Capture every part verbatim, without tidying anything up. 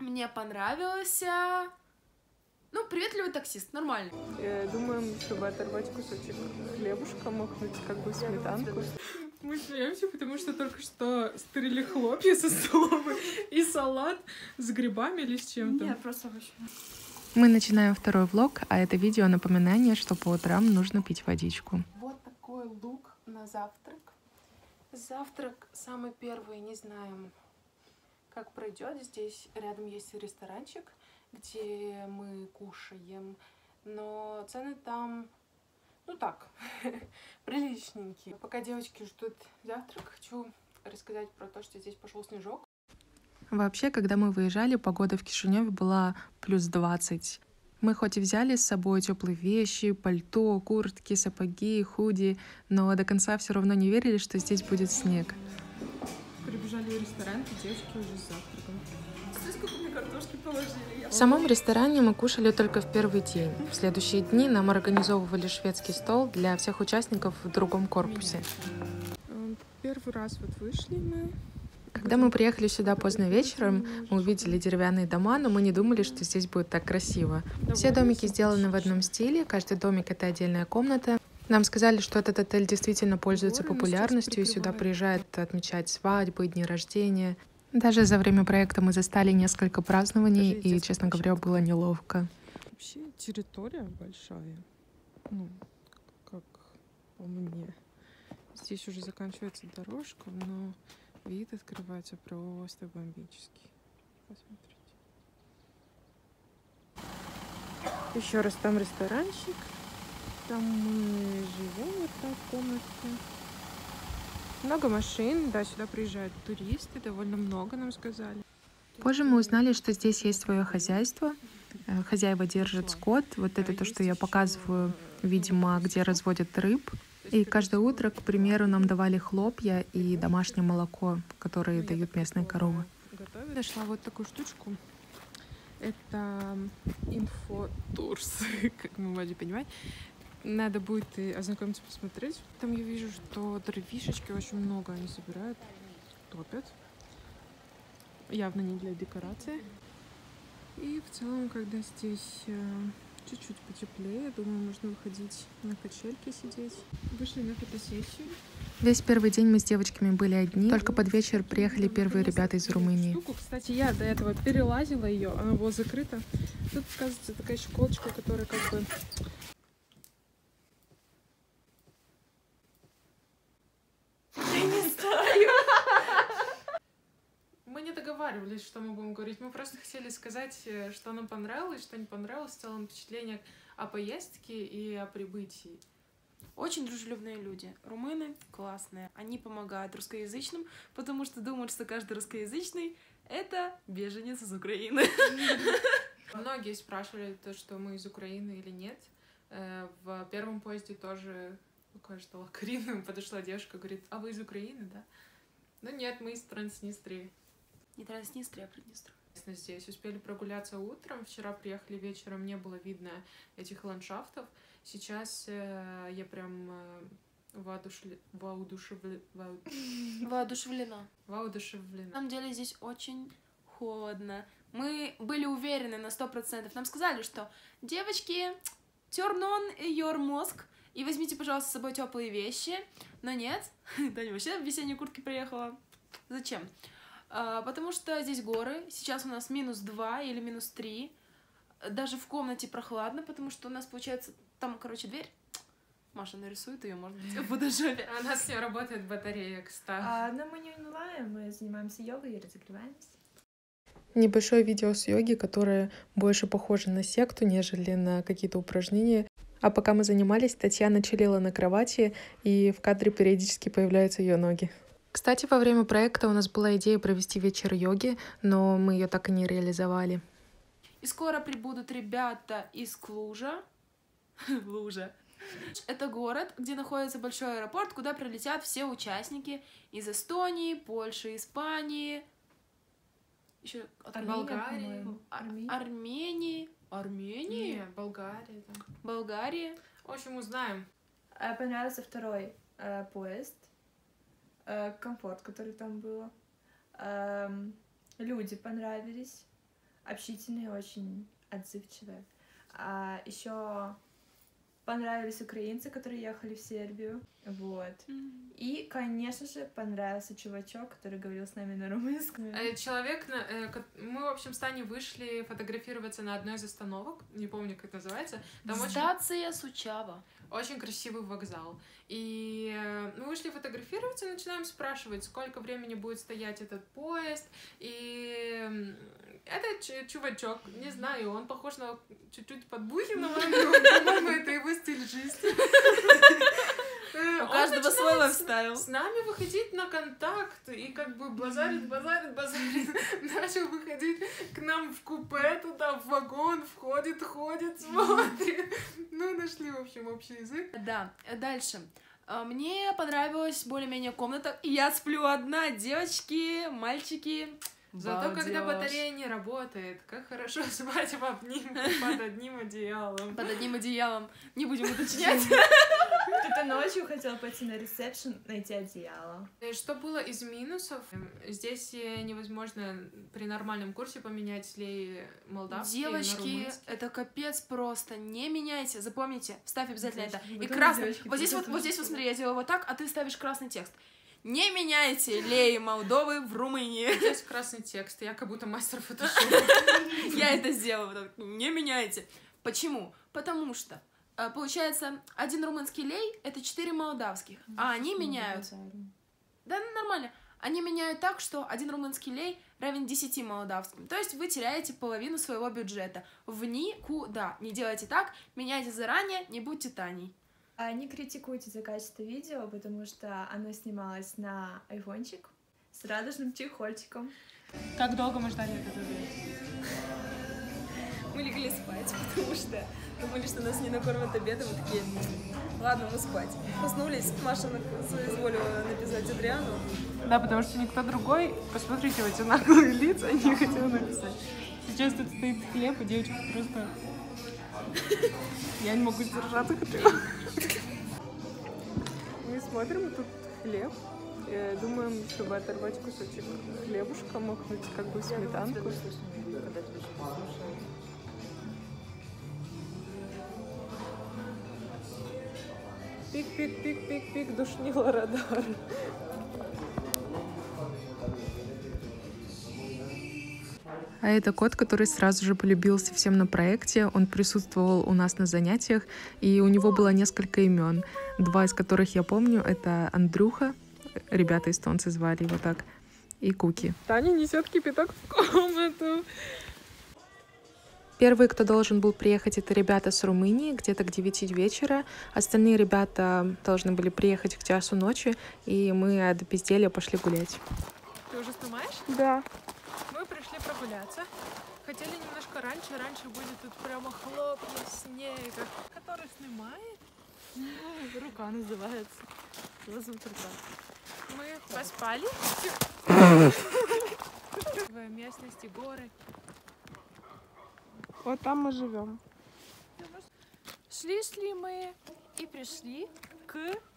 Мне понравился... Ну, приветливый таксист, нормально. Думаем, чтобы оторвать кусочек хлебушка, мокнуть как бы сметанку. Мы смеемся, потому что только что стырили хлопья со столовой и салат с грибами или с чем-то. Нет, просто вообще. Мы начинаем второй влог, а это видео напоминание, что по утрам нужно пить водичку. Вот такой лук на завтрак. Завтрак самый первый, не знаем, как пройдет. Здесь рядом есть ресторанчик, где мы кушаем, но цены там, ну так, приличненькие. Пока девочки ждут завтрак, хочу рассказать про то, что здесь пошел снежок. Вообще, когда мы выезжали, погода в Кишиневе была плюс двадцать. Мы хоть и взяли с собой теплые вещи, пальто, куртки, сапоги, худи, но до конца все равно не верили, что здесь будет снег. Прибежали в ресторан, и девочки уже с завтраком. Смотри, сколько мне картошки положили. В самом ресторане мы кушали только в первый день. В следующие дни нам организовывали шведский стол для всех участников в другом корпусе. Первый раз вот вышли мы. Когда мы приехали сюда поздно вечером, мы увидели деревянные дома, но мы не думали, что здесь будет так красиво. Все домики сделаны в одном стиле, каждый домик — это отдельная комната. Нам сказали, что этот отель действительно пользуется популярностью, и сюда приезжают отмечать свадьбы, дни рождения. Даже за время проекта мы застали несколько празднований, и, честно говоря, было неловко. Вообще территория большая, ну, как по мне. Здесь уже заканчивается дорожка, но вид открывается просто бомбический. Посмотрите. Еще раз, там ресторанчик. Там мы живем вот так в комнатке. Много машин, да, сюда приезжают туристы, довольно много, нам сказали. Позже мы узнали, что здесь есть свое хозяйство. Хозяева держат скот. Вот это то, что я показываю, видимо, где разводят рыб. И каждое утро, к примеру, нам давали хлопья и домашнее молоко, которые дают местные коровы. Нашла вот такую штучку. Это инфотурс, как мы можем понимать. Надо будет ознакомиться, посмотреть. Там я вижу, что дровишечки очень много они собирают, топят. Явно не для декорации. И в целом, когда здесь чуть-чуть потеплее, думаю, можно выходить на качельки сидеть. Вышли на фотосессию. Весь первый день мы с девочками были одни. Только под вечер приехали первые ребята из Румынии. Штуку. Кстати, я до этого перелазила ее, она была закрыта. Тут, оказывается, такая щеколочка, которая как бы... Я не знаю. Мы не договаривались, что мы будем говорить. Мы просто хотели сказать, что нам понравилось, что не понравилось, в целом впечатление о поездке и о прибытии. Очень дружелюбные люди. Румыны классные. Они помогают русскоязычным, потому что думают, что каждый русскоязычный — это беженец из Украины. Многие спрашивали то, что мы из Украины или нет. В первом поезде тоже, кажется, Карина подошла девушка, говорит: а вы из Украины, да? Ну нет, мы из Транснистрии. Не Транснистрия, а Приднестровье. Здесь успели прогуляться утром, вчера приехали вечером, не было видно этих ландшафтов. Сейчас э, я прям э, воодушевле... воодушевле... воодушевлена. Воодушевлена. На самом деле здесь очень холодно. Мы были уверены на сто процентов. Нам сказали, что девочки, turn on your мозг и возьмите, пожалуйста, с собой теплые вещи. Но нет, Таня вообще в весенней куртке приехала. Зачем? А, потому что здесь горы. Сейчас у нас минус два или минус три. Даже в комнате прохладно, потому что у нас получается там, короче, дверь. Маша нарисует ее, может быть, в фотошопе. У нас все работает батарея, кстати. А, но мы не унываем, мы занимаемся йогой и разогреваемся. Небольшое видео с йоги, которое больше похоже на секту, нежели на какие-то упражнения. А пока мы занимались, Татьяна чилила на кровати, и в кадре периодически появляются ее ноги. Кстати, во время проекта у нас была идея провести вечер йоги, но мы ее так и не реализовали. И скоро прибудут ребята из Клужа. Лужа. Это город, где находится большой аэропорт, куда прилетят все участники из Эстонии, Польши, Испании, еще Болгарии, Армении, Армении, Нет, Болгарии, да. Болгарии. В общем, узнаем. Понравился второй э, поезд, э, комфорт, который там был. Э, люди понравились. общительные, очень отзывчивые. А еще понравились украинцы, которые ехали в Сербию. Вот. Mm. И, конечно же, понравился чувачок, который говорил с нами на румынском. Человек, мы, в общем, с Таней вышли фотографироваться на одной из остановок, не помню, как это называется. Там Стация очень... Сучава. Очень красивый вокзал. И мы вышли фотографироваться и начинаем спрашивать, сколько времени будет стоять этот поезд. И этот чувачок, не знаю, он похож на чуть-чуть Подбухина, по-моему, это его стиль жизни. У каждого свой лайфстайл. С нами выходить на контакт и как бы базарит, базарит, базарит. Начал выходить к нам в купе туда, в вагон, входит, ходит, смотрит. Ну, нашли, в общем, общий язык. Да, дальше. Мне понравилась более-менее комната. Я сплю одна, девочки, мальчики. Зато Балдеж. Когда батарея не работает, как хорошо спать в обнимку под одним одеялом. Под одним одеялом. Не будем уточнять. Кто-то ночью хотел пойти на ресепшн, найти одеяло. Что было из минусов? Здесь невозможно при нормальном курсе поменять лей молдавский на Девочки, это капец просто. Не меняйте. Запомните, вставь обязательно это. И красный. Вот здесь вот, вот здесь вот смотри, я делаю вот так, а ты ставишь красный текст. Не меняйте лей Молдовы в Румынии. Здесь красный текст, я как будто мастер фотошопа. Я это сделала. Не меняйте. Почему? Потому что, получается, один румынский лей — это четыре молдавских, а они меняют... Да, нормально. Они меняют так, что один румынский лей равен десяти молдавским. То есть вы теряете половину своего бюджета. В никуда. Не делайте так, меняйте заранее, не будьте Таней. Не критикуйте за качество видео, потому что оно снималось на айфончик с радужным чехольчиком. Как долго мы ждали это видео? Мы легли спать, потому что думали, что нас не накормят обедом, и такие, ладно, мы спать. Проснулись, Маша соизволила написать Адриану. Да, потому что никто другой, посмотрите, вот эти наглые лица, не хотел написать. Сейчас тут стоит хлеб, и девочка просто... Я не могу сдержаться, хочу. Мы смотрим, тут хлеб. И думаем, чтобы оторвать кусочек хлебушка, мокнуть как бы сметанку. Пик-пик-пик-пик-пик, душнила радар. А это кот, который сразу же полюбился всем на проекте. Он присутствовал у нас на занятиях, и у него было несколько имен. Два из которых я помню — это Андрюха, ребята эстонцы звали его так, и Куки. Таня несет кипяток в комнату. Первые, кто должен был приехать, это ребята с Румынии, где-то к девяти вечера. Остальные ребята должны были приехать к часу ночи, и мы от безделья пошли гулять. Ты уже снимаешь? Да. Мы пришли прогуляться. Хотели немножко раньше. Раньше будет тут прямо хлопья снега. Который снимает? Рука называется. Зовут рука. Мы поспали. В местности горы. Вот там мы живем. Шли-шли мы и пришли к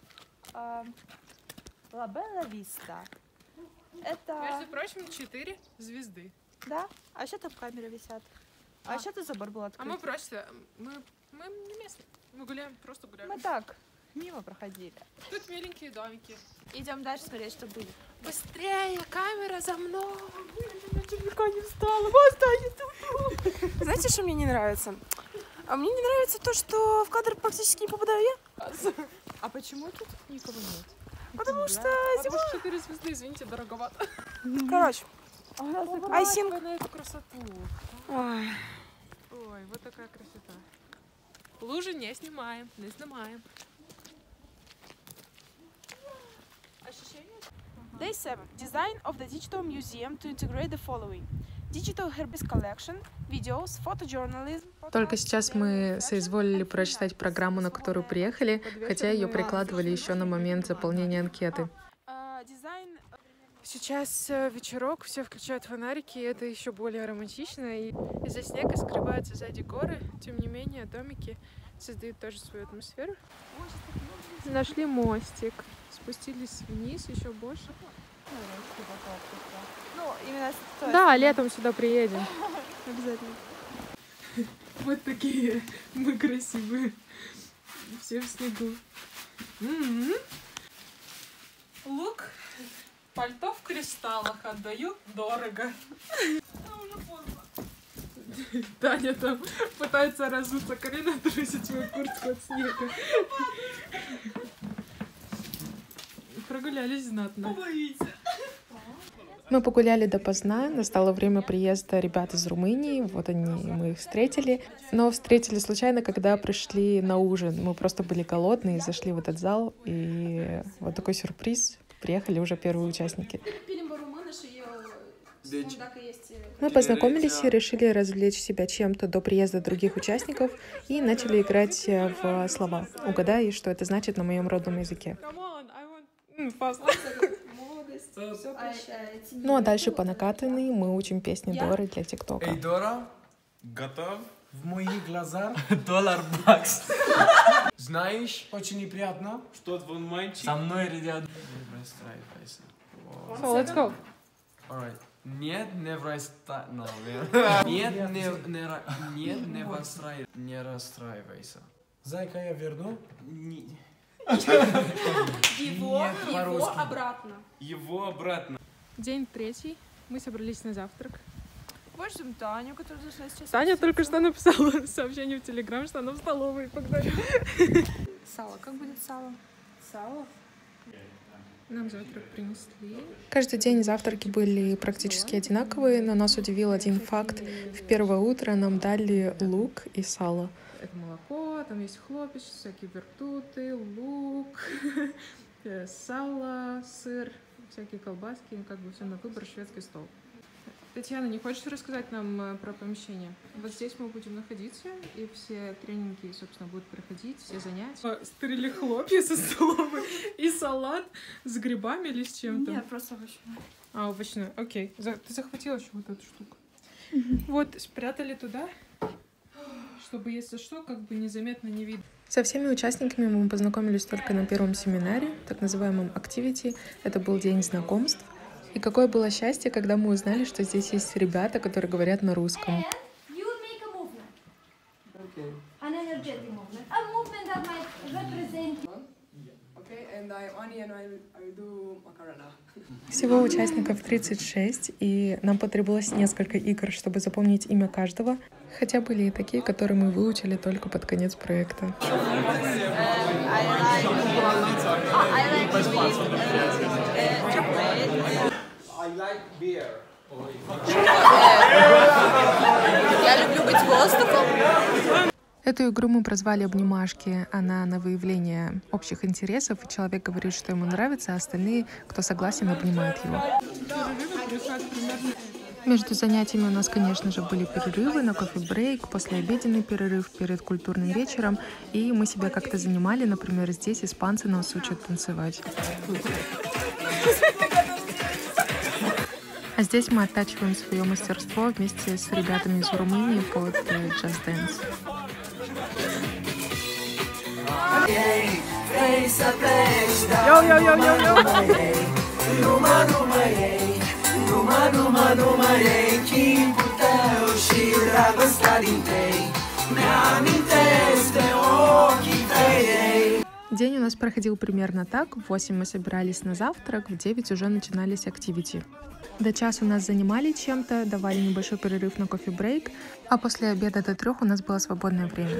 Ла Белла Виста. Это... Между прочим, четыре звезды. Да? А еще там камеры висят. А, а еще тут забор был открыт. А мы просто... Мы, мы не местные. Мы гуляем, просто гуляем. Мы так, мимо проходили. Тут миленькие домики. Идем дальше смотреть, что будет. Быстрее, камера за мной. Я далеко не встала. Останется. Знаете, что мне не нравится? А мне не нравится то, что в кадр практически не попадаю я. А почему тут никого нет? Потому что зима. четыре звезды, извините, дороговато. Короче, айсинг. На эту красоту. Ой. Ой, вот такая красота. Лужи не снимаем, не снимаем. Ощущение? Day seven. Design of the digital museum to integrate the following. Digital Herbis Collection, videos, photojournalism. Только сейчас мы соизволили прочитать программу, на которую приехали, хотя ее прикладывали еще на момент заполнения анкеты. Сейчас вечерок, все включают фонарики, и это еще более романтично. И из-за снега скрываются сзади горы, тем не менее домики создают тоже свою атмосферу. Нашли мостик, спустились вниз еще больше. Ну, именно да, летом сюда приедем. Обязательно. Вот такие мы красивые. Все в снегу. М-м-м. Лук, пальто в кристаллах отдаю дорого. Таня там пытается разуться. Карина трусит свою куртку от снега. Прогулялись знатно. Мы погуляли допоздна, настало время приезда ребят из Румынии, вот они, мы их встретили. Но встретили случайно, когда пришли на ужин. Мы просто были голодные, зашли в этот зал, и вот такой сюрприз. Приехали уже первые участники. Мы познакомились и решили развлечь себя чем-то до приезда других участников и начали играть в слова. Угадай, что это значит на моем родном языке. Ну а дальше по накатанной мы учим песни Доры для ТикТока. Эй, Дора, готов? В моих глазах доллар бакс. Знаешь, очень неприятно. Что твой мальчик? Со мной рядом. Не расстраивайся. So, let's go. Alright. Нет, не расстраивайся. Нет, не, не, ра- нет, не, расстраив... не расстраивайся. Зайка, я верну. Не... Его, Нет, его по-русски. обратно. Его обратно. День третий. Мы собрались на завтрак. Вот ждем Таню, которая зашла сейчас. Таня только что написала сообщение в Телеграм, что она в столовой. Погнали. Сало. Как будет сало? Сало? Нам завтрак принесли. Каждый день завтраки были практически одинаковые, но нас удивил один факт. В первое утро нам дали лук и сало. Это молоко, там есть хлопец, всякие вертуты, лук, сало, сыр, всякие колбаски, как бы все на выбор, шведский стол. Татьяна, не хочешь рассказать нам про помещение? Вот здесь мы будем находиться, и все тренинги, собственно, будут проходить, все занятия. Стырили хлопья со столовой и салат с грибами или с чем-то? Нет, просто овощной. А, овощной, окей. За- Ты захватила еще вот эту штуку. Вот, спрятали туда, чтобы, если что, как бы незаметно не видно. Со всеми участниками мы познакомились только на первом семинаре, так называемом Activity. Это был день знакомств. И какое было счастье, когда мы узнали, что здесь есть ребята, которые говорят на русском. You will make a movement. Okay. An energetic movement. A movement that might represent. Okay, and I Ani and I I do Macarena. Всего участников тридцать шесть, и нам потребовалось несколько игр, чтобы запомнить имя каждого, хотя были и такие, которые мы выучили только под конец проекта. Я люблю быть воздухом. Эту игру мы прозвали «Обнимашки». Она на выявление общих интересов, и человек говорит, что ему нравится, а остальные, кто согласен, обнимают его. Между занятиями у нас, конечно же, были перерывы на кофе-брейк, послеобеденный перерыв перед культурным вечером, и мы себя как-то занимали. Например, здесь испанцы нас учат танцевать. А здесь мы оттачиваем свое мастерство вместе с ребятами из Румынии под Just Dance. День у нас проходил примерно так. В восемь мы собирались на завтрак, в девять уже начинались активити. До часу нас занимали чем-то, давали небольшой перерыв на кофе-брейк, а после обеда до трех у нас было свободное время.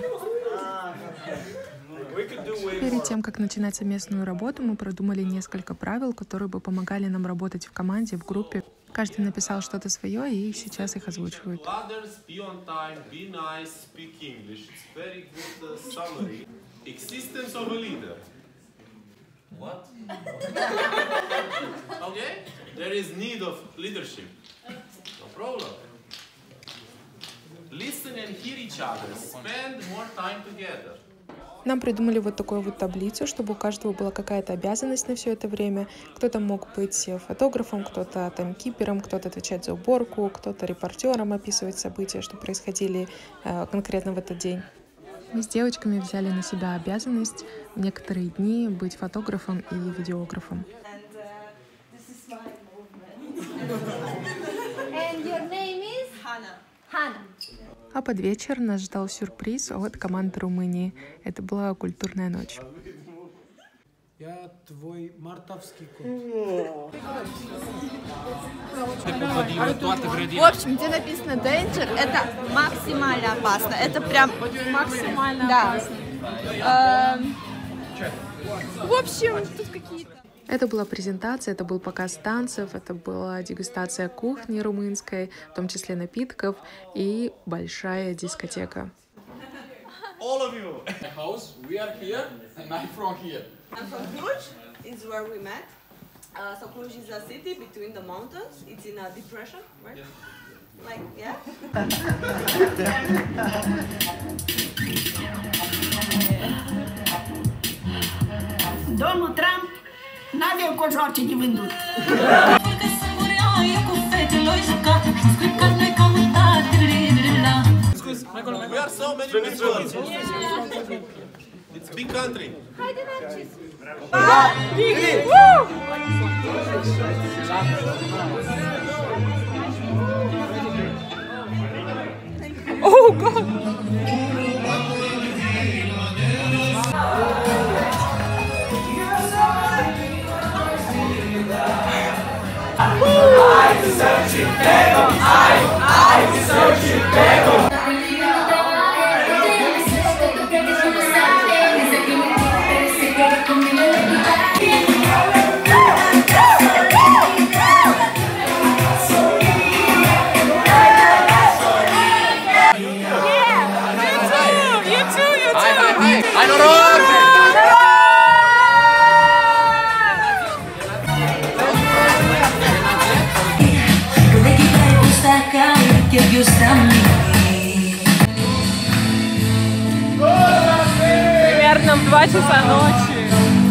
Перед тем, как начинать совместную работу, мы продумали несколько правил, которые бы помогали нам работать в команде, в группе. Каждый написал что-то свое, и сейчас их озвучивают. Others, be on time, be nice, speak English. It's very good uh, summary. Existence of a leader. What? Okay? There is need of leadership. No problem. Listen and hear each other. Spend more time together. Нам придумали вот такую вот таблицу, чтобы у каждого была какая-то обязанность на все это время. Кто-то мог быть фотографом, кто-то таймкипером, кто-то отвечать за уборку, кто-то репортером описывать события, что происходили э, конкретно в этот день. Мы с девочками взяли на себя обязанность в некоторые дни быть фотографом и видеографом. And your name is Hannah. А под вечер нас ждал сюрприз от команды Румынии. Это была культурная ночь. Я твой мартовский кот. В общем, где написано danger, это максимально опасно. Это прям Максимально да. опасно. Эм, В общем, тут какие-то... Это была презентация, это был показ танцев, это была дегустация кухни румынской, в том числе напитков, и большая дискотека. All of you. The house, we are here, and I'm from here. I'm from Cluj. It's where we met. Uh, so Cluj is a city between the mountains. It's in a depression, right? Yes. Like, yeah. Domnul Trump n-avea cojoace de vândut. We are so many people. It's big country. Oh God! I search you, Pego. I, I search you, Pego. Примерно в два часа ночи